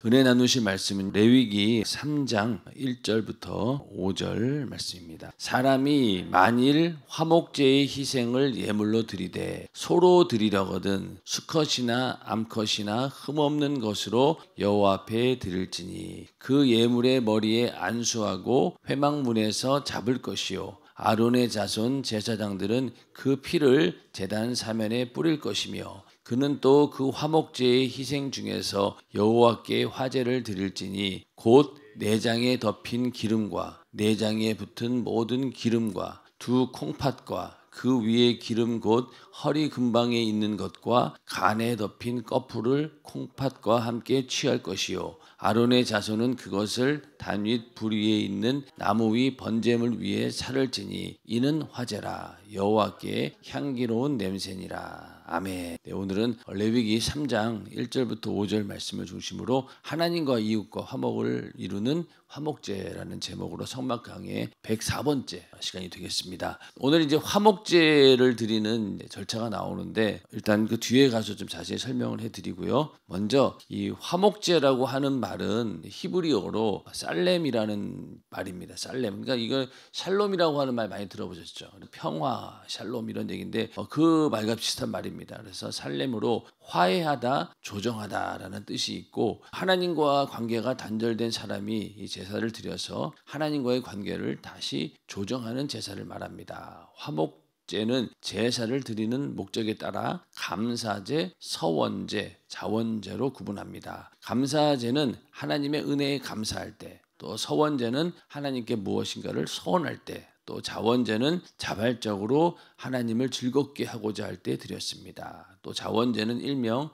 은혜 나누실 말씀은 레위기 3장 1절부터 5절 말씀입니다. 사람이 만일 화목제의 희생을 예물로 드리되 소로 드리려거든 수컷이나 암컷이나 흠없는 것으로 여호와 앞에 드릴지니 그 예물의 머리에 안수하고 회막문에서 잡을 것이요 아론의 자손 제사장들은 그 피를 제단 사면에 뿌릴 것이며 그는 또 그 화목제의 희생 중에서 여호와께 화제를 드릴지니 곧 내장에 덮인 기름과 내장에 붙은 모든 기름과 두 콩팥과 그 위에 기름 곧 허리 근방에 있는 것과 간에 덮인 꺼풀을 콩팥과 함께 취할 것이요 아론의 자손은 그것을 단윗 불 위에 있는 나무 위 번제물 위에 살을 지니 이는 화제라 여호와께 향기로운 냄새니라. 아멘. 네, 오늘은 레위기 3장 1절부터 5절 말씀을 중심으로 하나님과 이웃과 화목을 이루는 화목제라는 제목으로 성막 강의 104번째 시간이 되겠습니다. 오늘 이제 화목제를 드리는 절차가 나오는데 일단 그 뒤에 가서 좀 자세히 설명을 해드리고요. 먼저 이 화목제라고 하는 말은 히브리어로 살렘이라는 말입니다. 살렘. 그러니까 이거 샬롬이라고 하는 말 많이 들어보셨죠? 평화, 샬롬 이런 얘기인데 그 말과 비슷한 말입니다. 그래서 살렘으로 화해하다, 조정하다라는 뜻이 있고 하나님과 관계가 단절된 사람이 이 제사를 드려서 하나님과의 관계를 다시 조정하는 제사를 말합니다. 화목제는 제사를 드리는 목적에 따라 감사제, 서원제, 자원제로 구분합니다. 감사제는 하나님의 은혜에 감사할 때, 또 서원제는 하나님께 무엇인가를 서원할 때, 또 자원제는 자발적으로 하나님을 즐겁게 하고자 할 때 드렸습니다. 또 자원제는 일명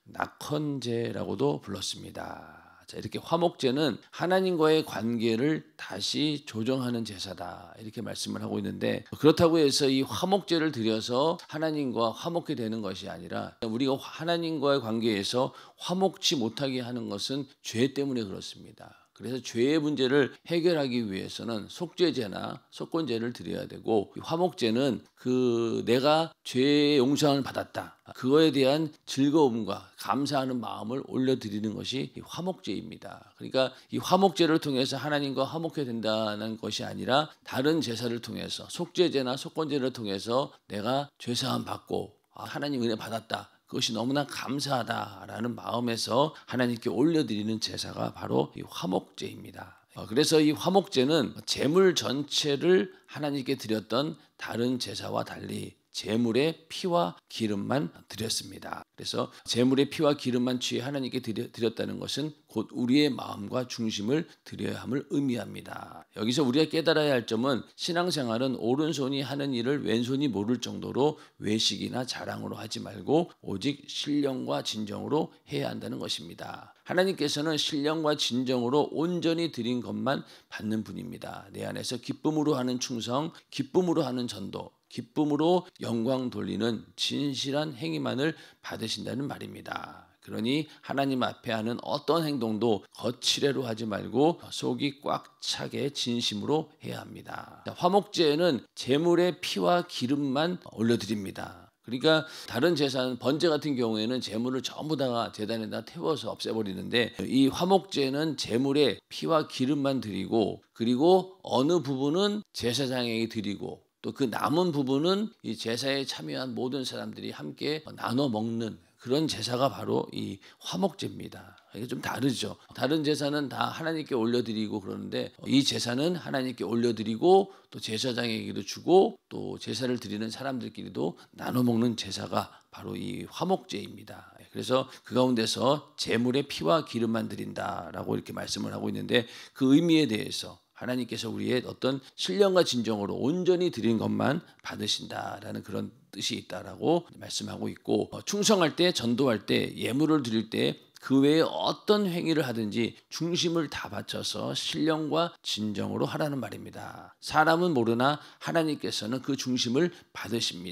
낙헌제라고도 불렀습니다. 자, 이렇게 화목제는 하나님과의 관계를 다시 조정하는 제사다 이렇게 말씀을 하고 있는데 그렇다고 해서 이 화목제를 드려서 하나님과 화목게 되는 것이 아니라 우리가 하나님과의 관계에서 화목치 못하게 하는 것은 죄 때문에 그렇습니다. 그래서 죄의 문제를 해결하기 위해서는 속죄제나 속건제를 드려야 되고 화목제는 내가 죄의 용서를 받았다. 그거에 대한 즐거움과 감사하는 마음을 올려드리는 것이 화목제입니다. 그러니까 이 화목제를 통해서 하나님과 화목해 된다는 것이 아니라 다른 제사를 통해서 속죄제나 속건제를 통해서 내가 죄사함 받고 하나님 은혜 받았다. 그것이 너무나 감사하다라는 마음에서 하나님께 올려드리는 제사가 바로 이 화목제입니다. 그래서 이 화목제는 제물 전체를 하나님께 드렸던 다른 제사와 달리 제물의 피와 기름만 드렸습니다. 그래서 제물의 피와 기름만 취해 하나님께 드렸다는 것은 곧 우리의 마음과 중심을 드려야 함을 의미합니다. 여기서 우리가 깨달아야 할 점은 신앙생활은 오른손이 하는 일을 왼손이 모를 정도로 외식이나 자랑으로 하지 말고 오직 신령과 진정으로 해야 한다는 것입니다. 하나님께서는 신령과 진정으로 온전히 드린 것만 받는 분입니다. 내 안에서 기쁨으로 하는 충성, 기쁨으로 하는 전도, 기쁨으로 영광 돌리는 진실한 행위만을 받으신다는 말입니다. 그러니 하나님 앞에 하는 어떤 행동도 거칠애로 하지 말고 속이 꽉 차게 진심으로 해야 합니다. 화목제에는 제물의 피와 기름만 올려드립니다. 그러니까 다른 제사는 번제 같은 경우에는 제물을 전부 다 제단에다 태워서 없애버리는데 이 화목제는 제물의 피와 기름만 드리고 그리고 어느 부분은 제사장에게 드리고 또 그 남은 부분은 이 제사에 참여한 모든 사람들이 함께 나눠 먹는 그런 제사가 바로 이 화목제입니다. 이게 좀 다르죠. 다른 제사는 다 하나님께 올려드리고 그러는데 이 제사는 하나님께 올려드리고 또 제사장에게도 주고 또 제사를 드리는 사람들끼리도 나눠 먹는 제사가 바로 이 화목제입니다. 그래서 그 가운데서 제물의 피와 기름만 드린다라고 이렇게 말씀을 하고 있는데 그 의미에 대해서 하나님께서 우리의 어떤 신령과 진정으로 온전히 드린 것만 받으신다라는 그런 뜻이 있다라고 말씀하고 있고 충성할 때 전도할 때 예물을 드릴 때 그 외에 어떤 행위를 하든지 중심을 다 바쳐서 신령과 진정으로 하라는 말입니다. 사람은 모르나 하나님께서는 그 중심을 받으십니다.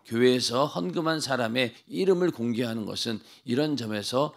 교회에서 헌금한 사람의 이름을 공개하는 것은 이런 점에서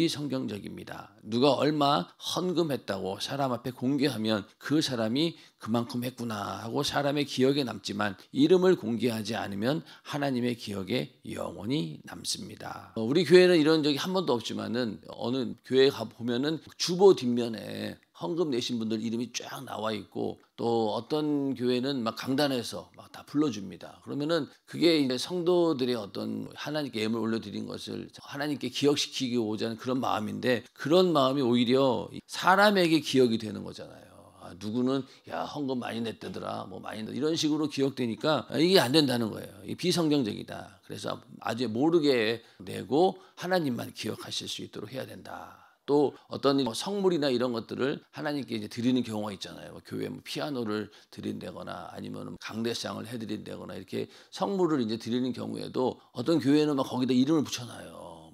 비성경적입니다. 누가 얼마 헌금했다고 사람 앞에 공개하면 그 사람이 그만큼 했구나 하고 사람의 기억에 남지만 이름을 공개하지 않으면 하나님의 기억에 영원히 남습니다. 우리 교회는 이런 적이 한 번도 없지만은 어느 교회 가 보면은 주보 뒷면에 헌금 내신 분들 이름이 쫙 나와 있고 또 어떤 교회는 막 강단에서 막 다 불러줍니다. 그러면은 그게 이제 성도들의 어떤 하나님께 예물 올려드린 것을 하나님께 기억시키고자 하는 그런 마음인데 그런 마음이 오히려 사람에게 기억이 되는 거잖아요. 누구는 야 헌금 많이 냈다더라 뭐 많이 냈 이런 식으로 기억되니까 이게 안 된다는 거예요. 이게 비성경적이다. 그래서 아주 모르게 내고 하나님만 기억하실 수 있도록 해야 된다. 또 어떤 성물이나 이런 것들을 하나님께 이제 드리는 경우가 있잖아요. 교회 피아노를 드린다거나 아니면 강대상을 해드린다거나 이렇게 성물을 이제 드리는 경우에도 어떤 교회는 막 거기다 이름을 붙여놔요.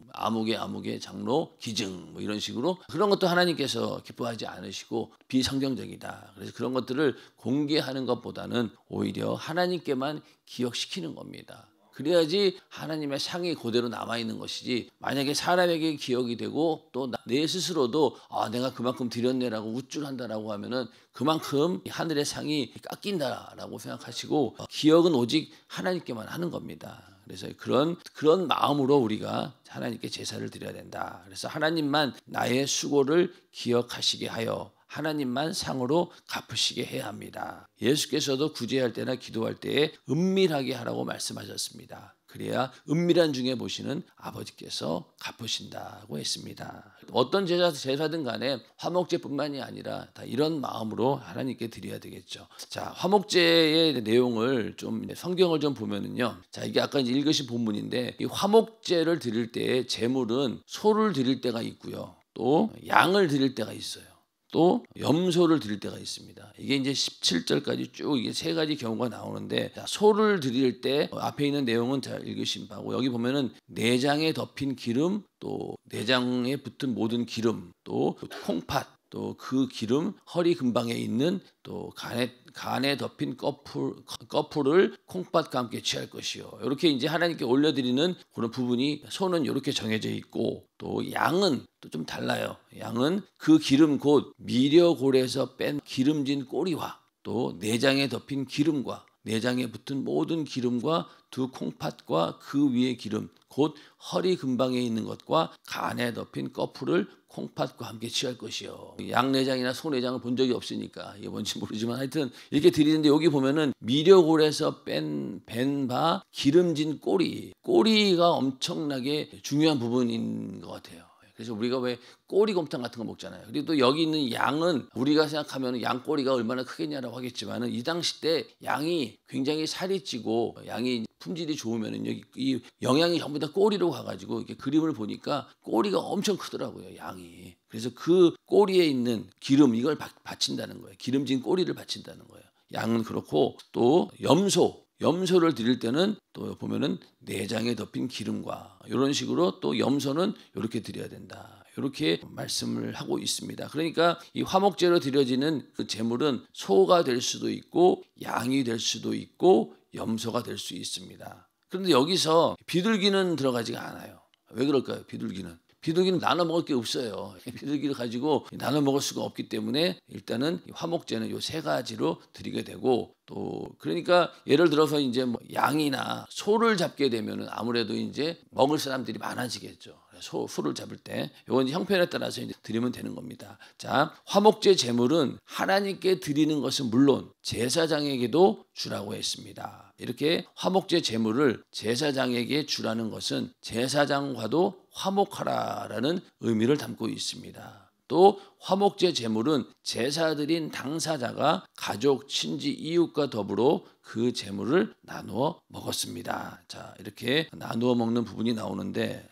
아무개 장로 기증 뭐 이런 식으로 그런 것도 하나님께서 기뻐하지 않으시고 비성경적이다. 그래서 그런 것들을 공개하는 것보다는 오히려 하나님께만 기억시키는 겁니다. 그래야지 하나님의 상이 그대로 남아있는 것이지 만약에 사람에게 기억이 되고 또 내 스스로도 내가 그만큼 드렸네라고 우쭐한다라고 하면은 그만큼 하늘의 상이 깎인다라고 생각하시고 기억은 오직 하나님께만 하는 겁니다. 그래서 그런 마음으로 우리가 하나님께 제사를 드려야 된다. 그래서 하나님만 나의 수고를 기억하시게 하여 하나님만 상으로 갚으시게 해야 합니다. 예수께서도 구제할 때나 기도할 때에 은밀하게 하라고 말씀하셨습니다. 그래야 은밀한 중에 보시는 아버지께서 갚으신다고 했습니다. 어떤 제사든 간에 화목제뿐만이 아니라 다 이런 마음으로 하나님께 드려야 되겠죠. 자, 화목제의 내용을 좀 성경을 좀 보면은요. 자, 이게 아까 이제 읽으신 본문인데 이 화목제를 드릴 때의 제물은 소를 드릴 때가 있고요. 또 양을 드릴 때가 있어요. 또 염소를 드릴 때가 있습니다. 이게 이제 17절까지 쭉 이게 세 가지 경우가 나오는데 소를 드릴 때 앞에 있는 내용은 잘 읽으신 바고 여기 보면은 내장에 덮인 기름 또 내장에 붙은 모든 기름 또 콩팥 또 그 기름 허리 근방에 있는 또 간에 덮인 꺼풀을 콩팥과 함께 취할 것이요. 이렇게 이제 하나님께 올려드리는 그런 부분이 소는 이렇게 정해져 있고 또 양은 또 좀 달라요. 양은 그 기름 곧 미려골에서 뺀 기름진 꼬리와 또 내장에 덮인 기름과 내장에 붙은 모든 기름과 두 콩팥과 그 위의 기름 곧 허리 근방에 있는 것과 간에 덮인 꺼풀을 콩팥과 함께 취할 것이요. 양내장이나 소내장을 본 적이 없으니까 이게 뭔지 모르지만 하여튼 이렇게 드리는데 여기 보면은 미려골에서 뺀 바 기름진 꼬리가 엄청나게 중요한 부분인 것 같아요. 그래서 우리가 왜 꼬리곰탕 같은 거 먹잖아요. 그리고 또 여기 있는 양은 우리가 생각하면 양꼬리가 얼마나 크겠냐라고 하겠지만 이 당시 때 양이 굉장히 살이 찌고 양이 품질이 좋으면 여기 이 영양이 전부 다 꼬리로 가가지고 이렇게 그림을 보니까 꼬리가 엄청 크더라고요. 양이. 그래서 그 꼬리에 있는 기름 이걸 바친다는 거예요. 기름진 꼬리를 바친다는 거예요. 양은 그렇고 또 염소를 드릴 때는 또 보면은 내장에 덮인 기름과 이런 식으로 또 염소는 이렇게 드려야 된다. 이렇게 말씀을 하고 있습니다. 그러니까 이 화목제로 드려지는 그 제물은 소가 될 수도 있고 양이 될 수도 있고 염소가 될 수 있습니다. 그런데 여기서 비둘기는 들어가지가 않아요. 왜 그럴까요? 비둘기는 나눠 먹을 게 없어요. 비둘기를 가지고 나눠 먹을 수가 없기 때문에 일단은 화목제는 이 세 가지로 드리게 되고 또 그러니까 예를 들어서 이제 뭐 양이나 소를 잡게 되면은 아무래도 이제 먹을 사람들이 많아지겠죠. 소를 잡을 때 이건 형편에 따라서 이제 드리면 되는 겁니다. 자, 화목제 제물은 하나님께 드리는 것은 물론 제사장에게도 주라고 했습니다. 이렇게 화목제 제물을 제사장에게 주라는 것은 제사장과도 화목하라라는 의미를 담고 있습니다. 또 화목제 제물은 제사드린 당사자가 가족, 친지, 이웃과 더불어 그 제물을 나누어 먹었습니다. 자, 이렇게 나누어 먹는 부분이 나오는데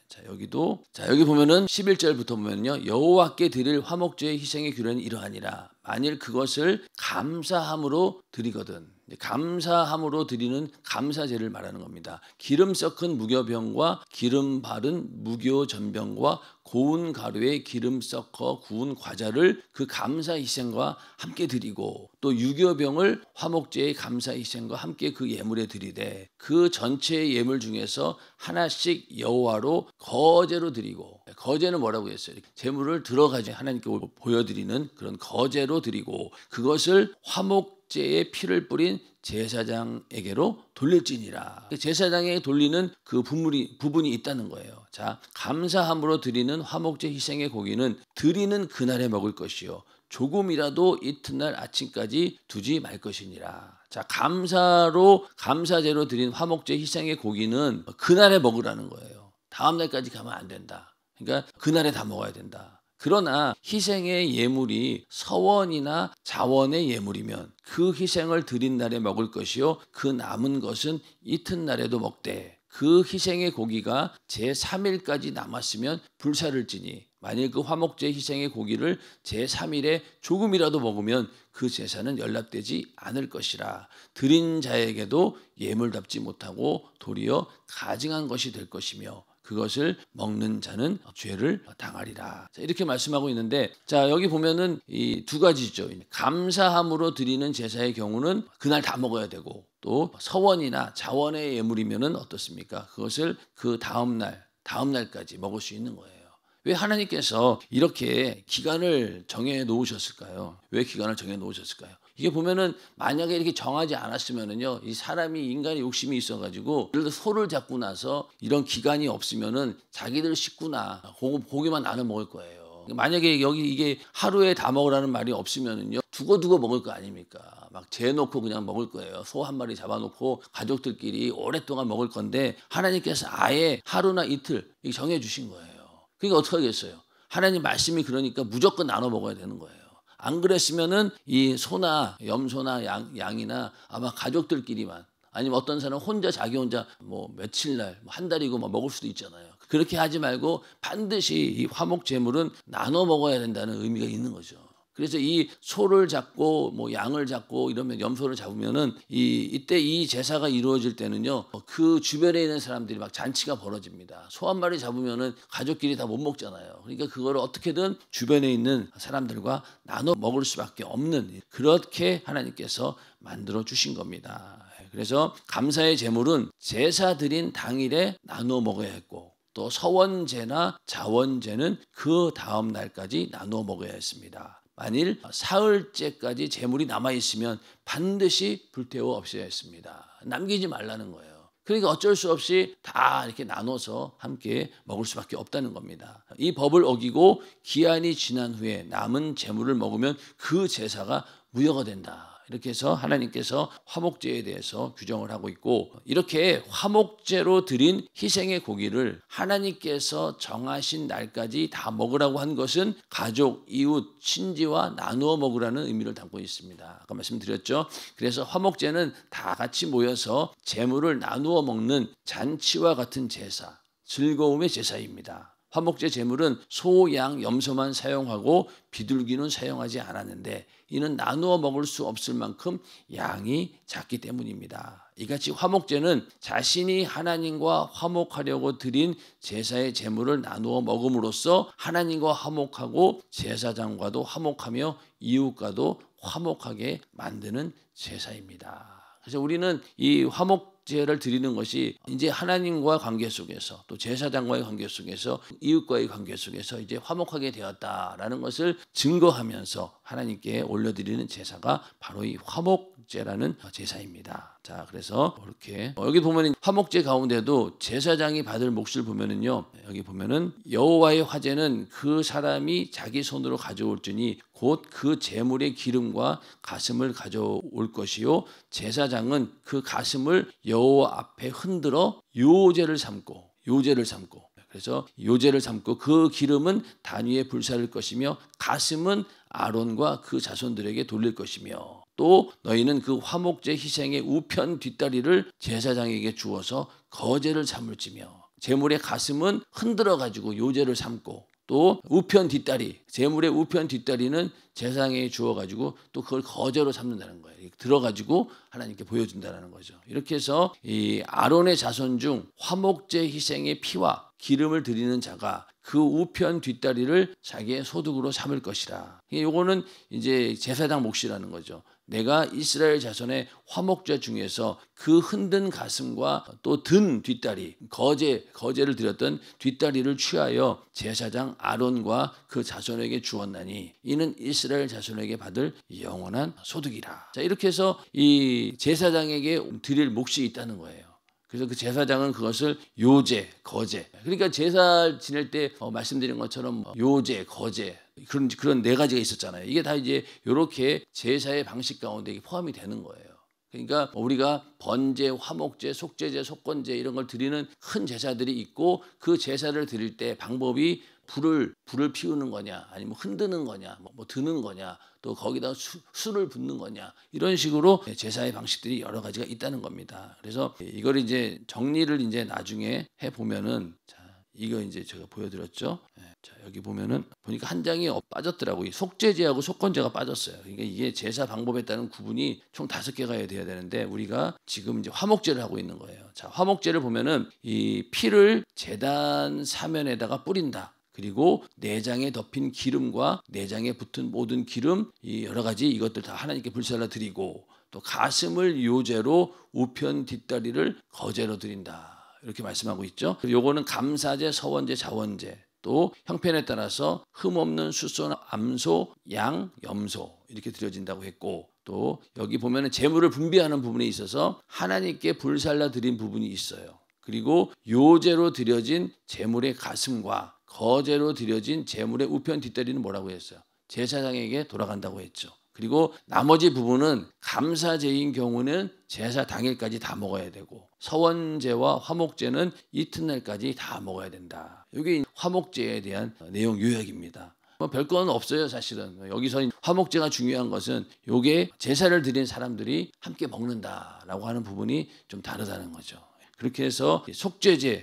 여기 보면은 11절부터 보면요. 여호와께 드릴 화목제의 희생의 규례는 이러하니라. 만일 그것을 감사함으로 드리거든. 감사함으로 드리는 감사제를 말하는 겁니다. 기름 섞은 무교병과 기름 바른 무교전병과 고운 가루에 기름 섞어 구운 과자를 그 감사 희생과 함께 드리고 또 유교병을 화목제의 감사 희생과 함께 그 예물에 드리되 그 전체의 예물 중에서 하나씩 여호와로 거제로 드리고, 거제는 뭐라고 했어요? 제물을 들어가지 하나님께 보여드리는 그런 거제로 드리고 그것을 화목제의 피를 뿌린 제사장에게로 돌릴지니라. 제사장에게 돌리는 그 부분이 있다는 거예요. 자, 감사함으로 드리는 화목제 희생의 고기는 드리는 그날에 먹을 것이요 조금이라도 이튿날 아침까지 두지 말 것이니라. 자, 감사제로 드린 화목제 희생의 고기는 그날에 먹으라는 거예요. 다음 날까지 가면 안 된다. 그러니까 그날에 다 먹어야 된다. 그러나 희생의 예물이 서원이나 자원의 예물이면 그 희생을 드린 날에 먹을 것이요 그 남은 것은 이튿날에도 먹되 그 희생의 고기가 제3일까지 남았으면 불사를지니 만일 그 화목제 희생의 고기를 제3일에 조금이라도 먹으면 그 제사는 연락되지 않을 것이라. 드린 자에게도 예물답지 못하고 도리어 가증한 것이 될 것이며 그것을 먹는 자는 죄를 당하리라. 자, 이렇게 말씀하고 있는데, 자, 여기 보면은 이 두 가지죠. 감사함으로 드리는 제사의 경우는 그날 다 먹어야 되고, 또 서원이나 자원의 예물이면은 어떻습니까? 그것을 그 다음 날까지 먹을 수 있는 거예요. 왜 하나님께서 이렇게 기간을 정해 놓으셨을까요? 왜 기간을 정해 놓으셨을까요? 이게 보면은 만약에 이렇게 정하지 않았으면은요, 이 사람이 인간의 욕심이 있어가지고 예를 들어 소를 잡고 나서 이런 기간이 없으면은 자기들 식구나 고기만 나눠 먹을 거예요. 만약에 여기 이게 하루에 다 먹으라는 말이 없으면은요, 두고 먹을 거 아닙니까? 막 재놓고 그냥 먹을 거예요. 소 한 마리 잡아놓고 가족들끼리 오랫동안 먹을 건데 하나님께서 아예 하루나 이틀 정해 주신 거예요. 그러니까 어떻게 하겠어요? 하나님 말씀이 그러니까 무조건 나눠 먹어야 되는 거예요. 안 그랬으면은 이 소나 염소나 양이나 아마 가족들끼리만 아니면 어떤 사람은 자기 혼자 뭐 며칠 날, 한 달이고 막 먹을 수도 있잖아요. 그렇게 하지 말고 반드시 이 화목 제물은 나눠 먹어야 된다는 의미가 있는 거죠. 그래서 이 소를 잡고 뭐 양을 잡고 이러면 염소를 잡으면은 이때 이 제사가 이루어질 때는요 그 주변에 있는 사람들이 막 잔치가 벌어집니다. 소 한 마리 잡으면은 가족끼리 다 못 먹잖아요. 그러니까 그거를 어떻게든 주변에 있는 사람들과 나눠 먹을 수밖에 없는 그렇게 하나님께서 만들어 주신 겁니다. 그래서 감사의 제물은 제사 드린 당일에 나눠 먹어야 했고 또 서원제나 자원제는 그 다음 날까지 나눠 먹어야 했습니다. 만일 사흘째까지 제물이 남아있으면 반드시 불태워 없애야 했습니다. 남기지 말라는 거예요. 그러니까 어쩔 수 없이 다 이렇게 나눠서 함께 먹을 수밖에 없다는 겁니다. 이 법을 어기고 기한이 지난 후에 남은 제물을 먹으면 그 제사가 무효가 된다. 이렇게 해서 하나님께서 화목제에 대해서 규정을 하고 있고 이렇게 화목제로 드린 희생의 고기를 하나님께서 정하신 날까지 다 먹으라고 한 것은 가족, 이웃, 친지와 나누어 먹으라는 의미를 담고 있습니다. 아까 말씀드렸죠. 그래서 화목제는 다 같이 모여서 제물을 나누어 먹는 잔치와 같은 제사, 즐거움의 제사입니다. 화목제 제물은 소, 양, 염소만 사용하고 비둘기는 사용하지 않았는데 이는 나누어 먹을 수 없을 만큼 양이 작기 때문입니다. 이같이 화목제는 자신이 하나님과 화목하려고 드린 제사의 제물을 나누어 먹음으로써 하나님과 화목하고 제사장과도 화목하며 이웃과도 화목하게 만드는 제사입니다. 그래서 우리는 이 화목제를 드리는 것이 이제 하나님과 관계 속에서 또 제사장과의 관계 속에서 이웃과의 관계 속에서 이제 화목하게 되었다라는 것을 증거하면서 하나님께 올려드리는 제사가 바로 이 화목제라는 제사입니다. 자, 그래서 이렇게 여기 보면은 화목제 가운데도 제사장이 받을 몫을 보면은요, 여기 보면은 여호와의 화제는 그 사람이 자기 손으로 가져올지니 곧 그 제물의 기름과 가슴을 가져올 것이요 제사장은 그 가슴을 여호와 앞에 흔들어 요제를 삼고 그래서 요제를 삼고 그 기름은 단위에 불사를 것이며 가슴은 아론과 그 자손들에게 돌릴 것이며 또 너희는 그 화목제 희생의 우편 뒷다리를 제사장에게 주어서 거제를 삼을지며 제물의 가슴은 흔들어 가지고 요제를 삼고 또 우편 뒷다리, 제물의 우편 뒷다리는 제사장에게 주어가지고 또 그걸 거제로 삼는다는 거예요. 들어가지고 하나님께 보여준다는 거죠. 이렇게 해서 이 아론의 자손 중 화목제 희생의 피와 기름을 드리는 자가 그 우편 뒷다리를 자기의 소득으로 삼을 것이라. 이거는 이제 제사장 몫이라는 거죠. 내가 이스라엘 자손의 화목제 중에서 그 흔든 가슴과 또 든 뒷다리, 거제를 드렸던 뒷다리를 취하여 제사장 아론과 그 자손에게 주었나니 이는 이스라엘 자손에게 받을 영원한 소득이라. 자, 이렇게 해서 이 제사장에게 드릴 몫이 있다는 거예요. 그래서 그 제사장은 그것을 요제, 거제. 그러니까 제사 지낼 때 말씀드린 것처럼 요제, 거제 그런 네 가지가 있었잖아요. 이게 다 이제 이렇게 제사의 방식 가운데 포함이 되는 거예요. 그러니까 우리가 번제, 화목제, 속제제, 속건제 이런 걸 드리는 큰 제사들이 있고 그 제사를 드릴 때 방법이 불을 피우는 거냐, 아니면 흔드는 거냐, 뭐 드는 거냐, 또 거기다 술을 붓는 거냐, 이런 식으로 제사의 방식들이 여러 가지가 있다는 겁니다. 그래서 이걸 이제 정리를 이제 나중에 해 보면은, 자, 이거 이제 제가 보여드렸죠. 자, 여기 보면은 보니까 한 장이 빠졌더라고요. 속제제하고 속건제가 빠졌어요. 그러니까 이게 제사 방법에 따른 구분이 총 5개가 돼야 되는데 우리가 지금 이제 화목제를 하고 있는 거예요. 자, 화목제를 보면은 이 피를 제단 사면에다가 뿌린다. 그리고 내장에 덮인 기름과 내장에 붙은 모든 기름, 이 여러 가지 이것들 다 하나님께 불살라 드리고, 또 가슴을 요제로 우편 뒷다리를 거제로 드린다. 이렇게 말씀하고 있죠. 요거는 감사제, 서원제, 자원제, 또 형편에 따라서 흠없는 숫소, 암소, 양, 염소 이렇게 드려진다고 했고, 또 여기 보면은 제물을 분비하는 부분에 있어서 하나님께 불살라 드린 부분이 있어요. 그리고 요제로 드려진 제물의 가슴과 거제로 드려진 제물의 우편 뒷다리는 뭐라고 했어요? 제사장에게 돌아간다고 했죠. 그리고 나머지 부분은 감사제인 경우는 제사 당일까지 다 먹어야 되고, 서원제와 화목제는 이튿날까지 다 먹어야 된다. 이게 화목제에 대한 내용 요약입니다. 별건 없어요, 사실은. 여기서 화목제가 중요한 것은 이게 제사를 드린 사람들이 함께 먹는다라고 하는 부분이 좀 다르다는 거죠. 그렇게 해서 속제제,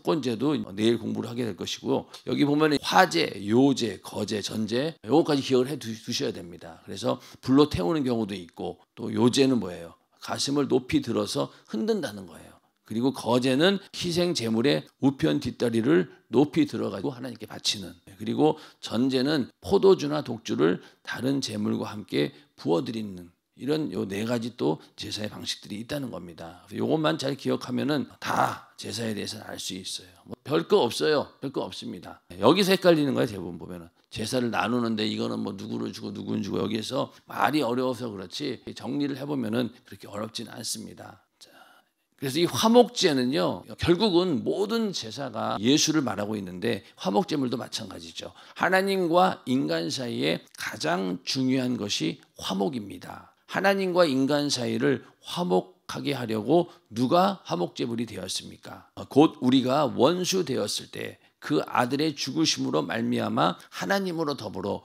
속건제도 내일 공부를 하게 될 것이고, 여기 보면 화제, 요제, 거제, 전제 요거까지 기억을 해 두셔야 됩니다. 그래서 불로 태우는 경우도 있고, 또 요제는 뭐예요? 가슴을 높이 들어서 흔든다는 거예요. 그리고 거제는 희생 제물의 우편 뒷다리를 높이 들어가지고 하나님께 바치는. 그리고 전제는 포도주나 독주를 다른 제물과 함께 부어드리는, 이런 요 네 가지 또 제사의 방식들이 있다는 겁니다. 요것만 잘 기억하면은 다 제사에 대해서는 알 수 있어요. 별거 없어요. 별거 없습니다. 여기서 헷갈리는 거예요. 대부분 보면은 제사를 나누는데 이거는 뭐 누구를 주고 누구는 주고, 여기에서 말이 어려워서 그렇지 정리를 해보면은 그렇게 어렵지는 않습니다. 자, 그래서 이 화목제는요, 결국은 모든 제사가 예수를 말하고 있는데 화목제물도 마찬가지죠. 하나님과 인간 사이에 가장 중요한 것이 화목입니다. 하나님과 인간 사이를 화목하게 하려고 누가 화목제물이 되었습니까? 곧 우리가 원수 되었을 때 그 아들의 죽으심으로 말미암아 하나님으로 더불어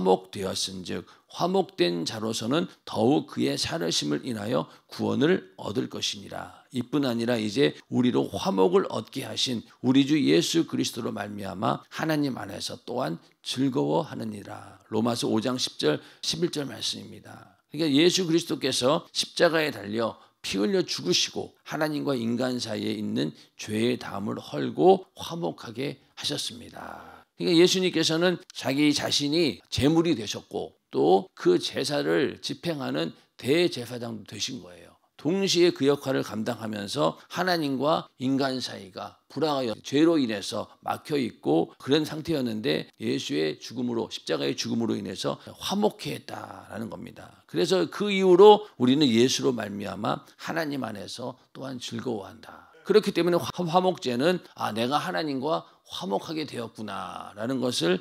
화목되었은즉 화목된 자로서는 더욱 그의 살으심을 인하여 구원을 얻을 것이니라. 이뿐 아니라 이제 우리로 화목을 얻게 하신 우리 주 예수 그리스도로 말미암아 하나님 안에서 또한 즐거워하느니라. 로마서 5장 10절 11절 말씀입니다. 그러니까 예수 그리스도께서 십자가에 달려 피 흘려 죽으시고 하나님과 인간 사이에 있는 죄의 담을 헐고 화목하게 하셨습니다. 그러니까 예수님께서는 자기 자신이 제물이 되셨고 또 그 제사를 집행하는 대제사장도 되신 거예요. 동시에 그 역할을 감당하면서 하나님과 인간 사이가 불화하여 죄로 인해서 막혀 있고 그런 상태였는데 예수의 죽음으로, 십자가의 죽음으로 인해서 화목해 했다라는 겁니다. 그래서 그 이후로 우리는 예수로 말미암아 하나님 안에서 또한 즐거워한다. 그렇기 때문에 화목제는 내가 하나님과 화목하게 되었구나라는 것을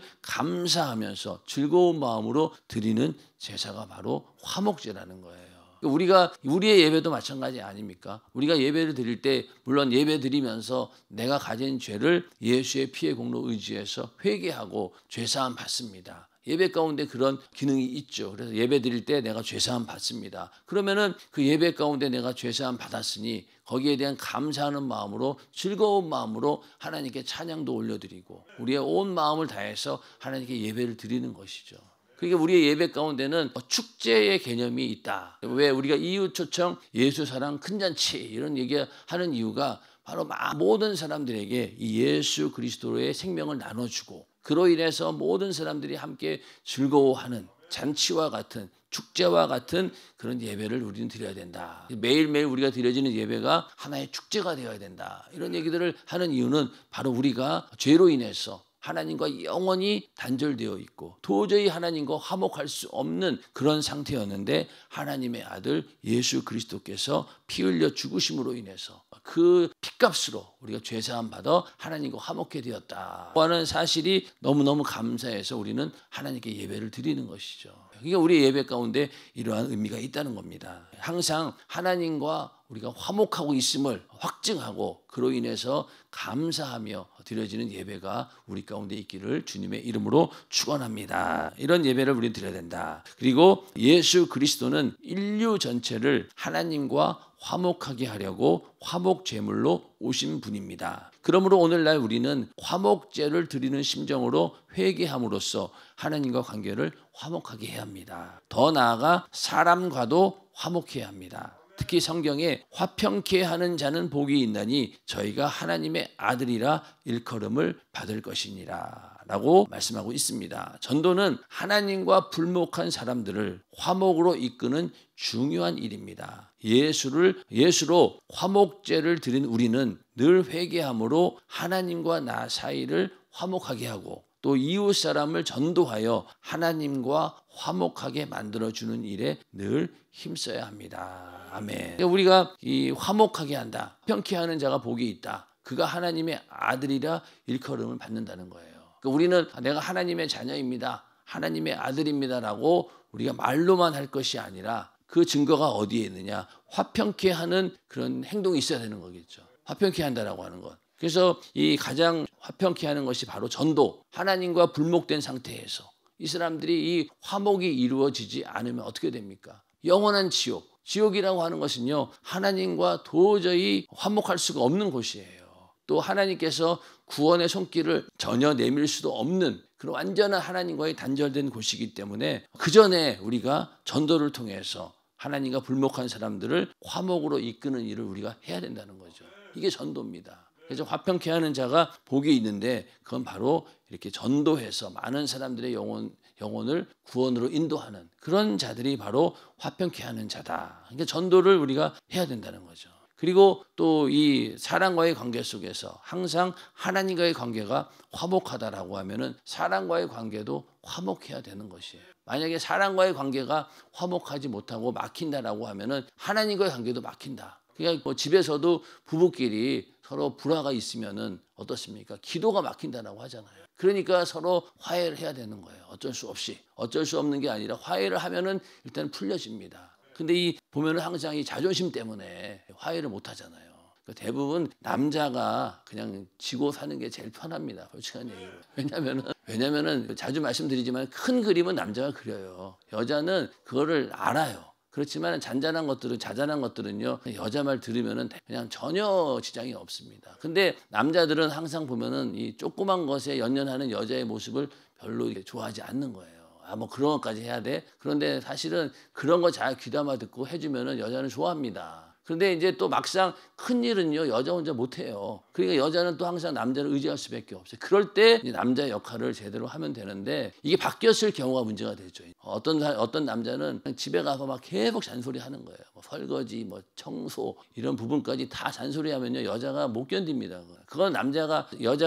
감사하면서 즐거운 마음으로 드리는 제사가 바로 화목제라는 거예요. 우리의 예배도 마찬가지 아닙니까? 우리가 예배를 드릴 때 물론 예배 드리면서 내가 가진 죄를 예수의 피의 공로 의지해서 회개하고 죄사함 받습니다. 예배 가운데 그런 기능이 있죠. 그래서 예배 드릴 때 내가 죄사함 받습니다. 그러면은 그 예배 가운데 내가 죄사함 받았으니 거기에 대한 감사하는 마음으로 즐거운 마음으로 하나님께 찬양도 올려드리고 우리의 온 마음을 다해서 하나님께 예배를 드리는 것이죠. 그러니까 우리의 예배 가운데는 축제의 개념이 있다. 왜 우리가 이웃 초청, 예수 사랑, 큰 잔치 이런 얘기하는 이유가 바로 모든 사람들에게 이 예수 그리스도의 생명을 나눠주고 그로 인해서 모든 사람들이 함께 즐거워하는 잔치와 같은 축제와 같은 그런 예배를 우리는 드려야 된다. 매일매일 우리가 드려지는 예배가 하나의 축제가 되어야 된다. 이런 얘기들을 하는 이유는 바로 우리가 죄로 인해서 하나님과 영원히 단절되어 있고 도저히 하나님과 화목할 수 없는 그런 상태였는데 하나님의 아들 예수 그리스도께서 피 흘려 죽으심으로 인해서 그 핏값으로 우리가 죄사함 받아 하나님과 화목해 되었다 하는 사실이 너무너무 감사해서 우리는 하나님께 예배를 드리는 것이죠. 그러니까 우리 예배 가운데 이러한 의미가 있다는 겁니다. 항상 하나님과 우리가 화목하고 있음을 확증하고 그로 인해서 감사하며 드려지는 예배가 우리 가운데 있기를 주님의 이름으로 축원합니다. 이런 예배를 우리는 드려야 된다. 그리고 예수 그리스도는 인류 전체를 하나님과 화목하게 하려고 화목 제물로 오신 분입니다. 그러므로 오늘날 우리는 화목제를 드리는 심정으로 회개함으로써 하나님과 관계를 화목하게 해야 합니다. 더 나아가 사람과도 화목해야 합니다. 특히 성경에 화평케 하는 자는 복이 있나니 저희가 하나님의 아들이라 일컬음을 받을 것이니라 라고 말씀하고 있습니다. 전도는 하나님과 불목한 사람들을 화목으로 이끄는 중요한 일입니다. 예수로 화목제를 드린 우리는 늘 회개함으로 하나님과 나 사이를 화목하게 하고 또 이웃 사람을 전도하여 하나님과 화목하게 만들어주는 일에 늘 힘써야 합니다. 아멘. 우리가 이 화목하게 한다. 화평케 하는 자가 복이 있다. 그가 하나님의 아들이라 일컬음을 받는다는 거예요. 그러니까 우리는 내가 하나님의 자녀입니다. 하나님의 아들입니다라고 우리가 말로만 할 것이 아니라 그 증거가 어디에 있느냐. 화평케 하는 그런 행동이 있어야 되는 거겠죠. 화평케 한다라고 하는 것. 그래서 이 가장 화평케 하는 것이 바로 전도. 하나님과 불목된 상태에서 이 사람들이 이 화목이 이루어지지 않으면 어떻게 됩니까? 영원한 지옥. 지옥이라고 하는 것은요, 하나님과 도저히 화목할 수가 없는 곳이에요. 또 하나님께서 구원의 손길을 전혀 내밀 수도 없는 그런 완전한 하나님과의 단절된 곳이기 때문에 그 전에 우리가 전도를 통해서 하나님과 불목한 사람들을 화목으로 이끄는 일을 우리가 해야 된다는 거죠. 이게 전도입니다. 그래서 화평케 하는 자가 복이 있는데 그건 바로 이렇게 전도해서 많은 사람들의 영혼을 구원으로 인도하는 그런 자들이 바로 화평케 하는 자다. 그러니까 전도를 우리가 해야 된다는 거죠. 그리고 또 이 사람과의 관계 속에서 항상 하나님과의 관계가 화목하다라고 하면은 사람과의 관계도 화목해야 되는 것이에요. 만약에 사람과의 관계가 화목하지 못하고 막힌다라고 하면은 하나님과의 관계도 막힌다. 그러니까 뭐 집에서도 부부끼리 서로 불화가 있으면은 어떻습니까? 기도가 막힌다라고 하잖아요. 그러니까 서로 화해를 해야 되는 거예요. 어쩔 수 없이. 어쩔 수 없는 게 아니라 화해를 하면은 일단 풀려집니다. 근데 이 보면은 항상 이 자존심 때문에 화해를 못 하잖아요. 그러니까 대부분 남자가 그냥 지고 사는 게 제일 편합니다. 솔직한 얘기로. 왜냐면은 자주 말씀드리지만 큰 그림은 남자가 그려요. 여자는 그거를 알아요. 그렇지만 자잘한 것들은요, 여자 말 들으면은 그냥 전혀 지장이 없습니다. 근데 남자들은 항상 보면은 이 조그만 것에 연연하는 여자의 모습을 별로 좋아하지 않는 거예요. 뭐 그런 것까지 해야 돼? 그런데 사실은 그런 거 잘 귀담아 듣고 해주면은 여자는 좋아합니다. 그런데 이제 또 막상 큰 일은요, 여자 혼자 못 해요. 그러니까 여자는 또 항상 남자를 의지할 수밖에 없어요. 그럴 때 이제 남자 역할을 제대로 하면 되는데 이게 바뀌었을 경우가 문제가 되죠. 어떤 남자는 집에 가서 막 계속 잔소리 하는 거예요. 뭐 설거지, 뭐 청소 이런 부분까지 다 잔소리하면요, 여자가 못 견딥니다. 그건 남자가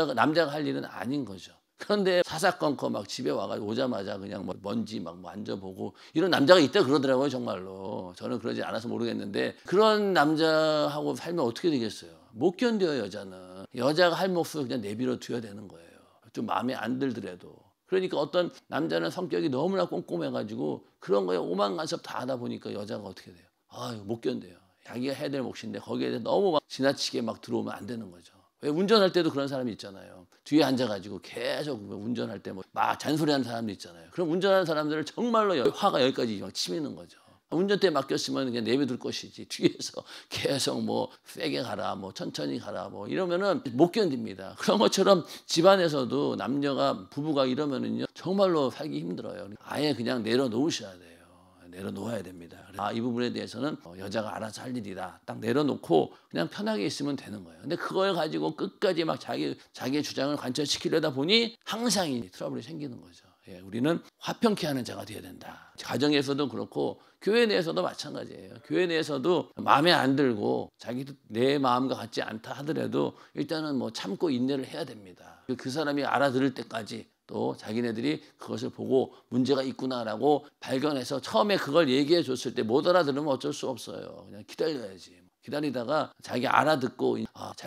할 일은 아닌 거죠. 그런데 사사건건 막 집에 와가지고 오자마자 그냥 뭐 먼지 막 만져보고 이런 남자가 있다 그러더라고요. 정말로. 저는 그러지 않아서 모르겠는데 그런 남자하고 살면 어떻게 되겠어요? 못 견뎌요. 여자가 할 몫을 그냥 내버려 둬야 되는 거예요. 좀 마음에 안 들더라도. 그러니까 어떤 남자는 성격이 너무나 꼼꼼해가지고 그런 거에 오만 간섭 다 하다 보니까 여자가 어떻게 돼요? 못 견뎌요. 자기가 해야 될 몫인데 거기에 대해서 너무 막 지나치게 막 들어오면 안 되는 거죠. 왜 운전할 때도 그런 사람이 있잖아요. 뒤에 앉아가지고 계속 운전할 때 막 잔소리하는 사람도 있잖아요. 그럼 운전하는 사람들을 정말로 화가 여기까지 막 치미는 거죠. 운전대에 맡겼으면 그냥 내버릴 것이지 뒤에서 계속 세게 가라, 천천히 가라, 이러면은 못 견딥니다. 그런 것처럼 집안에서도 남녀가 부부가 이러면은요 정말로 살기 힘들어요. 아예 그냥 내려놓으셔야 돼요. 내려놓아야 됩니다. 이 부분에 대해서는 여자가 알아서 할 일이다. 딱 내려놓고 그냥 편하게 있으면 되는 거예요. 근데 그걸 가지고 끝까지 막 자기의 주장을 관철시키려다 보니 항상 이 트러블이 생기는 거죠. 우리는 화평케 하는 자가 되어야 된다. 가정에서도 그렇고 교회 내에서도 마찬가지예요. 교회 내에서도 마음에 안 들고 자기도 내 마음과 같지 않다 하더라도 일단은 참고 인내를 해야 됩니다. 그 사람이 알아들을 때까지 또 자기네들이 그것을 보고 문제가 있구나라고 발견해서 처음에 그걸 얘기해 줬을 때 못 알아들으면 어쩔 수 없어요. 그냥 기다려야지. 기다리다가 자기 알아듣고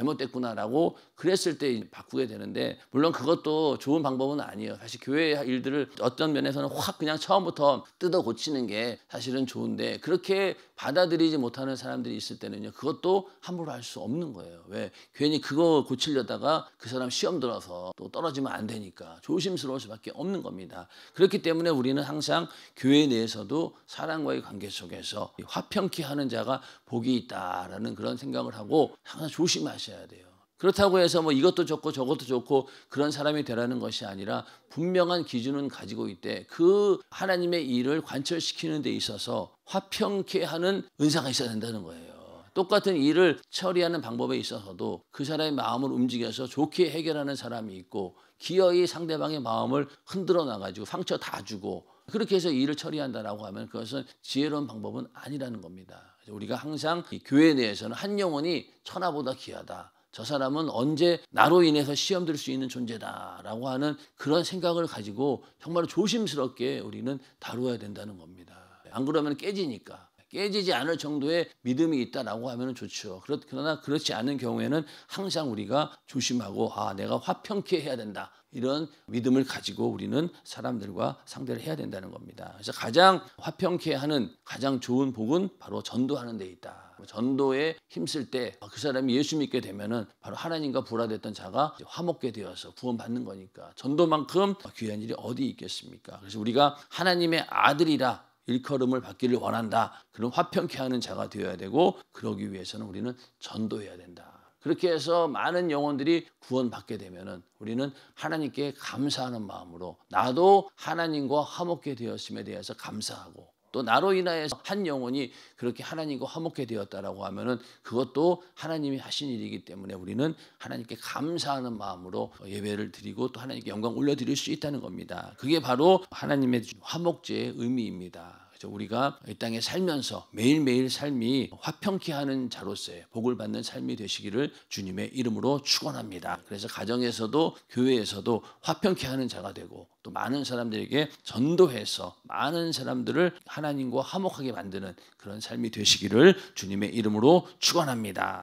잘못됐구나라고 그랬을 때 바꾸게 되는데, 물론 그것도 좋은 방법은 아니에요. 사실 교회 일들을 어떤 면에서는 확 그냥 처음부터 뜯어 고치는 게 사실은 좋은데, 그렇게 받아들이지 못하는 사람들이 있을 때는요 그것도 함부로 할 수 없는 거예요. 왜? 괜히 그거 고치려다가 그 사람 시험 들어서 또 떨어지면 안 되니까 조심스러울 수밖에 없는 겁니다. 그렇기 때문에 우리는 항상 교회 내에서도 사람과의 관계 속에서 화평케 하는 자가 복이 있다라는 그런 생각을 하고 항상 조심하셔야 돼요. 그렇다고 해서 이것도 좋고 저것도 좋고 그런 사람이 되라는 것이 아니라 분명한 기준은 가지고 있되 그 하나님의 일을 관철시키는 데 있어서 화평케 하는 은사가 있어야 된다는 거예요. 똑같은 일을 처리하는 방법에 있어서도 그 사람의 마음을 움직여서 좋게 해결하는 사람이 있고, 기어이 상대방의 마음을 흔들어 놔가지고 상처 다 주고 그렇게 해서 일을 처리한다라고 하면 그것은 지혜로운 방법은 아니라는 겁니다. 우리가 항상 이 교회 내에서는 한 영혼이 천하보다 귀하다. 저 사람은 언제 나로 인해서 시험 들 수 있는 존재다라고 하는 그런 생각을 가지고 정말 조심스럽게 우리는 다루어야 된다는 겁니다. 안 그러면 깨지니까. 깨지지 않을 정도의 믿음이 있다라고 하면 좋죠. 그러나 그렇지 않은 경우에는 항상 우리가 조심하고 내가 화평케 해야 된다. 이런 믿음을 가지고 우리는 사람들과 상대를 해야 된다는 겁니다. 그래서 가장 화평케 하는 가장 좋은 복은 바로 전도하는 데 있다. 전도에 힘쓸 때 그 사람이 예수 믿게 되면은 바로 하나님과 불화됐던 자가 화목게 되어서 구원받는 거니까 전도만큼 귀한 일이 어디 있겠습니까? 그래서 우리가 하나님의 아들이라 일컬음을 받기를 원한다. 그런 화평케 하는 자가 되어야 되고, 그러기 위해서는 우리는 전도해야 된다. 그렇게 해서 많은 영혼들이 구원받게 되면은 우리는 하나님께 감사하는 마음으로 나도 하나님과 화목게 되었음에 대해서 감사하고, 또 나로 인하여서 한 영혼이 그렇게 하나님과 화목게 되었다라고 하면은 그것도 하나님이 하신 일이기 때문에 우리는 하나님께 감사하는 마음으로 예배를 드리고 또 하나님께 영광 올려드릴 수 있다는 겁니다. 그게 바로 하나님의 화목제의 의미입니다. 그래서 우리가 이 땅에 살면서 매일매일 삶이 화평케 하는 자로서의 복을 받는 삶이 되시기를 주님의 이름으로 축원합니다. 그래서 가정에서도 교회에서도 화평케 하는 자가 되고, 또 많은 사람들에게 전도해서 많은 사람들을 하나님과 화목하게 만드는 그런 삶이 되시기를 주님의 이름으로 축원합니다.